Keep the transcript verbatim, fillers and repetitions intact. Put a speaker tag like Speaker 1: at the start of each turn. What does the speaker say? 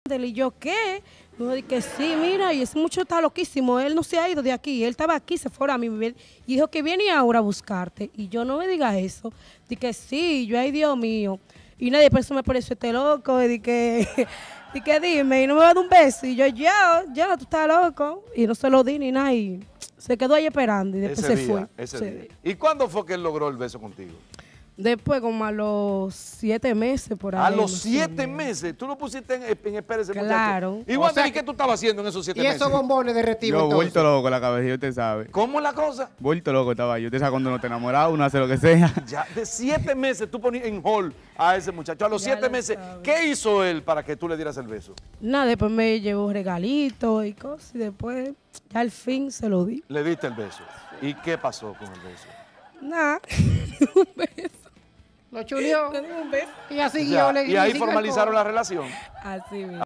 Speaker 1: Y yo, ¿qué? Yo dije que sí, mira, y ese muchacho está loquísimo, él no se ha ido de aquí, él estaba aquí, se fue ahora mismo, y dijo que viene ahora a buscarte, y yo no me diga eso, dije sí, yo, ay Dios mío, y nadie, por eso me pareció este loco, y dije, dije dime, y no me va a dar un beso, y yo, ya, ya, tú estás loco, y no se lo di ni nada, y se quedó ahí esperando, y después
Speaker 2: ese
Speaker 1: se
Speaker 2: día,
Speaker 1: fue.
Speaker 2: Ese
Speaker 1: Sí.
Speaker 2: día. ¿Y cuándo fue que él logró el beso contigo?
Speaker 1: Después, como a los siete meses por ahí.
Speaker 2: A los
Speaker 1: más o
Speaker 2: siete
Speaker 1: menos.
Speaker 2: meses. Tú lo pusiste en, en espera ese
Speaker 1: Claro.
Speaker 2: muchacho. Igual,
Speaker 3: O sea
Speaker 2: ¿y qué
Speaker 3: que-
Speaker 2: tú estabas haciendo en esos siete
Speaker 3: Y
Speaker 2: meses?
Speaker 3: esos bombones derretidos,
Speaker 4: Yo
Speaker 3: entonces.
Speaker 4: vuelto loco la cabeza, usted sabe.
Speaker 2: ¿Cómo es la cosa?
Speaker 4: Vuelto loco estaba yo. Usted sabe cuando uno está enamorado, uno hace lo que sea.
Speaker 2: Ya de siete meses tú ponías en hall a ese muchacho. A los
Speaker 1: Ya
Speaker 2: siete
Speaker 1: lo
Speaker 2: meses,
Speaker 1: sabes.
Speaker 2: ¿qué hizo él para que tú le dieras el beso?
Speaker 1: Nada, después me llevó regalitos y cosas, y después, ya al fin se lo di.
Speaker 2: Le diste el beso. ¿Y qué pasó con el beso?
Speaker 1: Nada, un beso.
Speaker 3: Lo chuleó.
Speaker 1: Le di un beso.
Speaker 3: Y así
Speaker 2: Ya,
Speaker 3: yo le
Speaker 2: y ahí
Speaker 3: le sigo el
Speaker 2: formalizaron
Speaker 3: coro.
Speaker 2: la relación.
Speaker 1: Así mismo.